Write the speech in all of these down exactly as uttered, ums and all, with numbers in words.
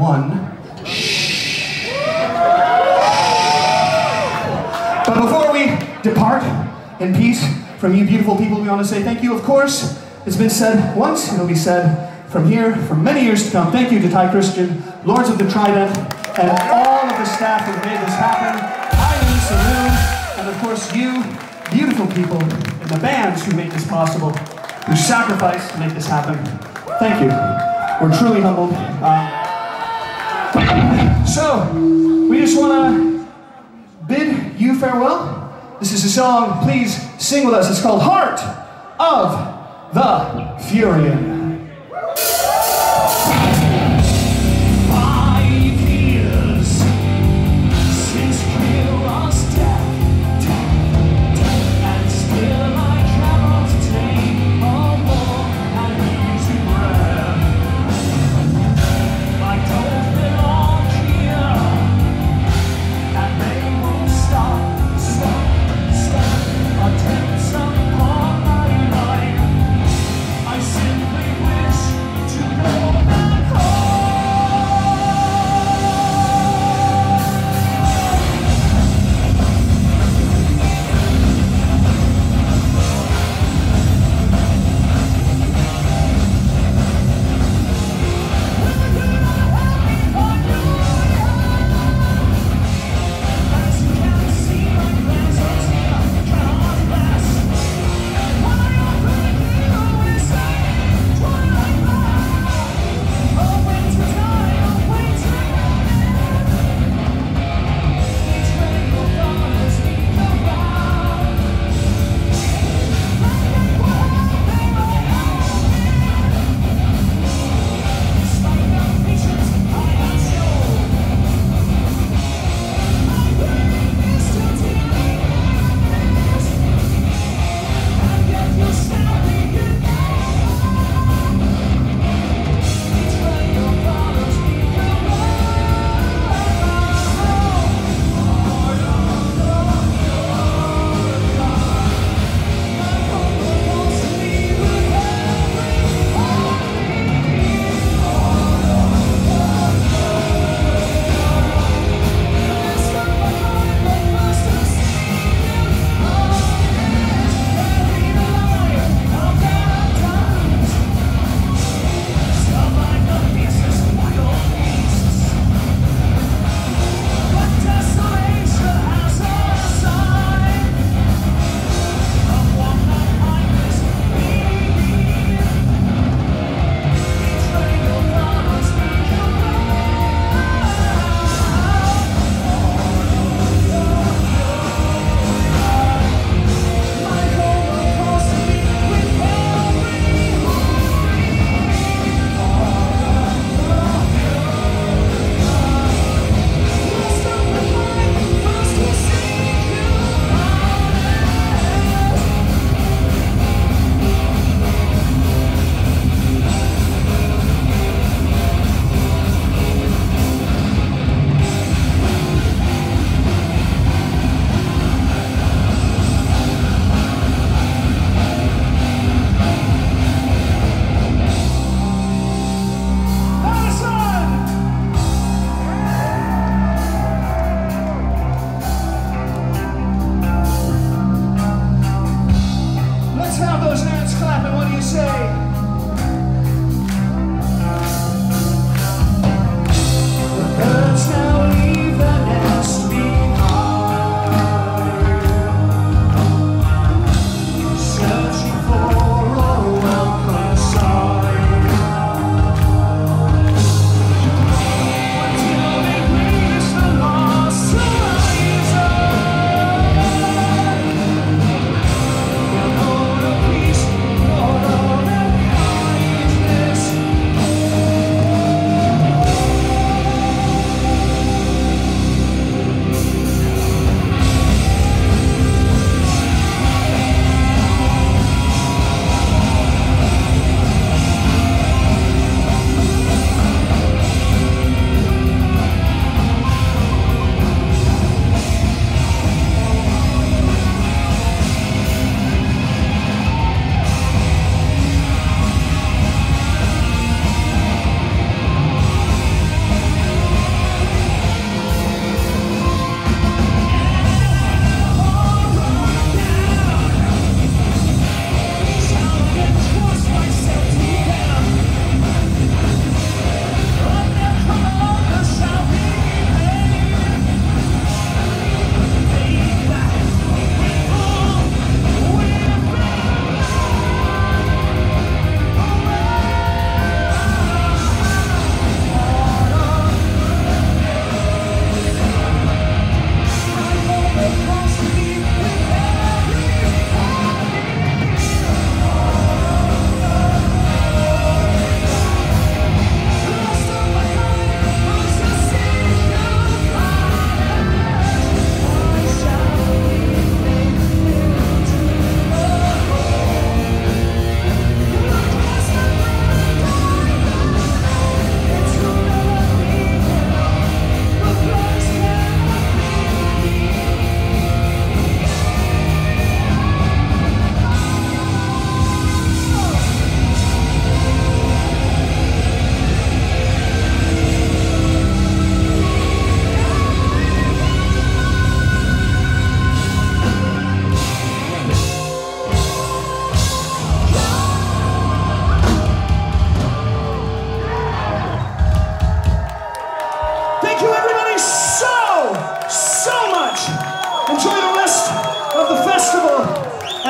one. Shh. But before we depart in peace from you beautiful people, we want to say thank you, of course. It's been said once, it'll be said from here for many years to come. Thank you to Thai Christian, Lords of the Trident, and all of the staff who made this happen. Eileen, Saloon, and of course you, beautiful people, and the bands who made this possible, who sacrificed to make this happen. Thank you. We're truly humbled. Uh, so, we just want to bid you farewell. This is a song, please sing with us. It's called Heart of the Furyan. Simply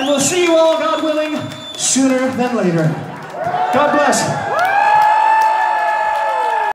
And we'll see you all, God willing, sooner than later. God bless.